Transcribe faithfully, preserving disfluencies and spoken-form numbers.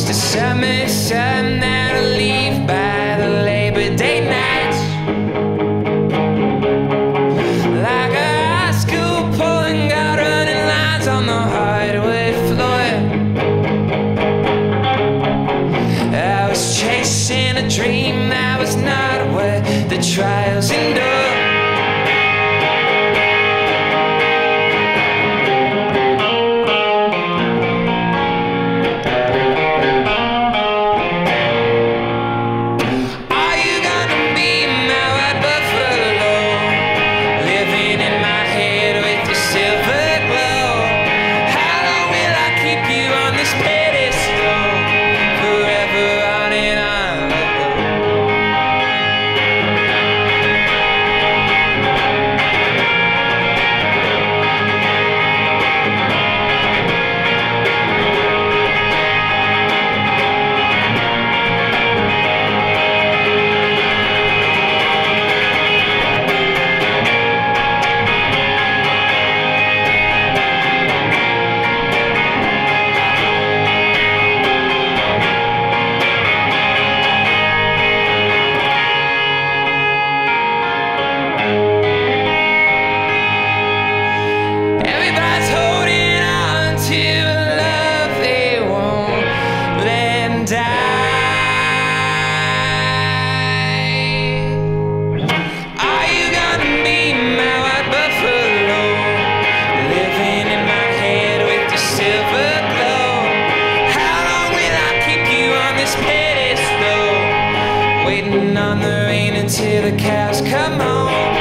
the summer sun that'll leave by the Labor Day night. Like a high school pulling out running lines on the hardwood floor. I was chasing a dream that was not worth the trials endure. Waiting on the rain until the cows come home.